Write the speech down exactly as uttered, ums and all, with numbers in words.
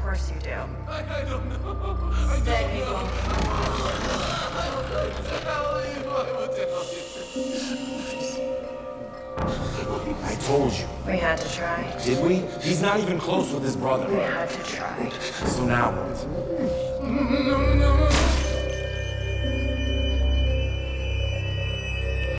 course you do. I, I don't know. I Then don't you know. won't. I will tell you. I will tell you. I told you. We had to try. Did we? He's not even close with his brother. We had to try. So now what? No, no, no.